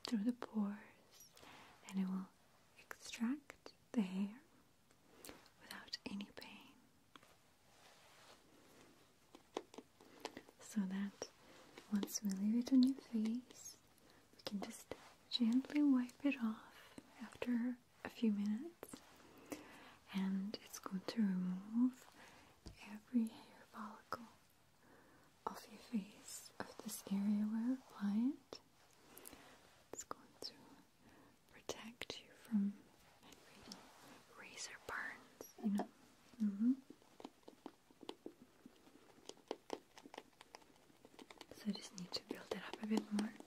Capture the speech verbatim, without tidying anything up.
through the pores, and it will extract the hair without any pain. So that once we leave it on your face, we can just gently wipe it off after a few minutes, and it's going to remove every hair follicle off your face, of this area where we apply it. It's going to protect you from really razor burns, you know. Mm-hmm. So I just need to build it up a bit more.